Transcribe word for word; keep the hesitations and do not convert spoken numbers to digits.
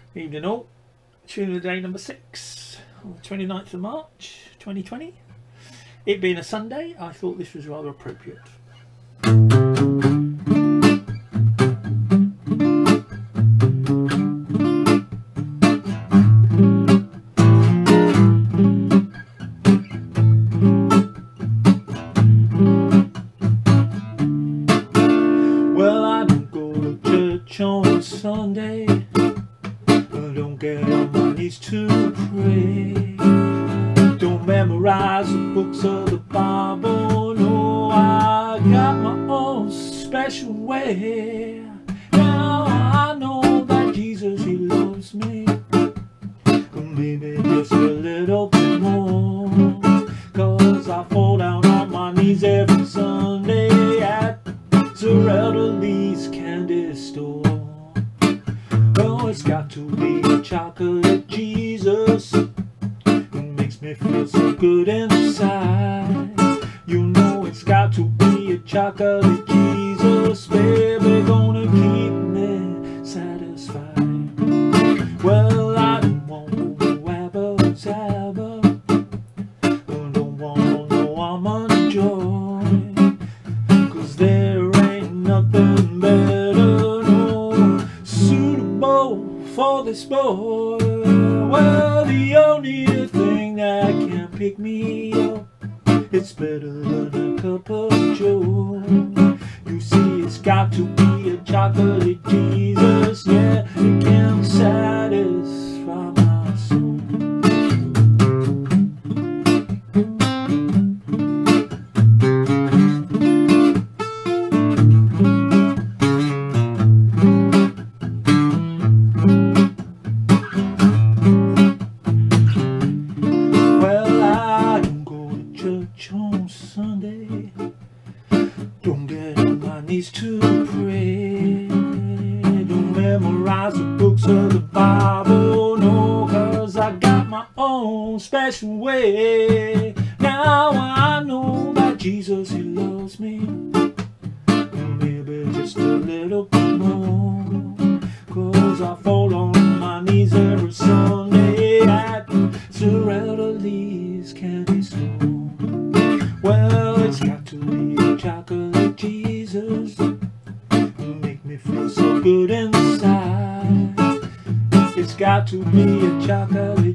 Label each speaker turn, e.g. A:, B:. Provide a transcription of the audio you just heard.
A: Evening all. Tune of the day number six, on the twenty-ninth of March twenty twenty. It being a Sunday, I thought this was rather appropriate. Well, I don't go to church on Sunday. I don't get on my knees to pray. Don't memorize the books of the Bible. No, I got my own special way. Now I know that Jesus, He loves me. Maybe just a little bit more. Cause I fall down on my knees every Sunday at Sir Elderly's candy store. Oh, it's got to be a chocolate Jesus who makes me feel so good inside. You know it's got to be a chocolate Jesus, baby, gonna keep me satisfied. Well, I don't want no wabba zabba, I don't want no almond joy, cause there ain't nothing better, no, suitable for this boy. Well, the only thing that can pick me up, it's better than a cup of joe. You see, it's got to be a chocolate Jesus, yeah, it can satisfy my soul. On Sunday, don't get on my knees to pray. Don't memorize the books of the Bible, no, cause I got my own special way. Now I know that Jesus, He loves me, maybe just a little bit more, cause I fall on my knees every Sunday at Sir Elderly's candy store. Well, it's got to be a chocolate Jesus who make me feel so good inside. It's got to be a chocolate